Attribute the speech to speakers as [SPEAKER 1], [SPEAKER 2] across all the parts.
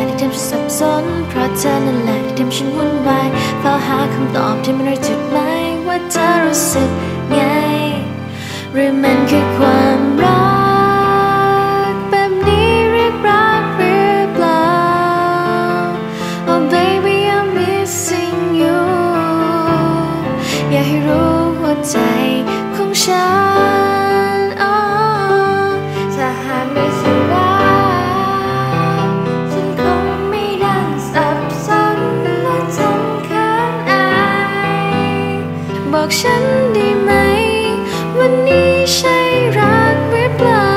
[SPEAKER 1] ที่ทำฉันสับสนเพราะเธอนั่นแหละที่ทำฉันวุ่นวายเฝ้าหาคำตอบที่มันรู้จุดหมายว่าเธอรู้สึกไงหรือมันคือความรักแบบนี้เรียกรักหรือเปล่า Oh baby I'm missing you อยากให้รู้ว่าใจของฉันถ้าหากไม่ใช่รักฉันคงไม่ดังสับสนและทำเขินอายบอกฉันได้ไหมวันนี้ใช่รักหรือเปล่า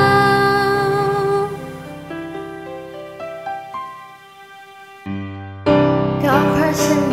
[SPEAKER 1] ก็เพราะฉัน